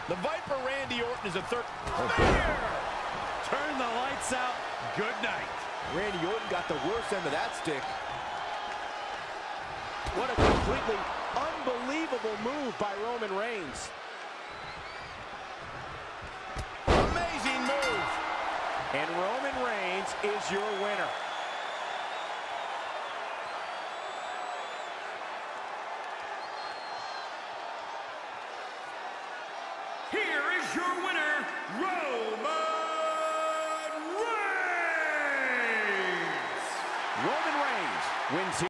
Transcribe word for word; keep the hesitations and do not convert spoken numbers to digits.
The Viper Randy Orton is a third. Spear! Turn the lights out. Good night. Randy Orton got the worst end of that stick. What a completely unbelievable move by Roman Reigns. Amazing move. And Roman Reigns is your winner. Here is your winner, Roman Reigns. Roman Reigns wins.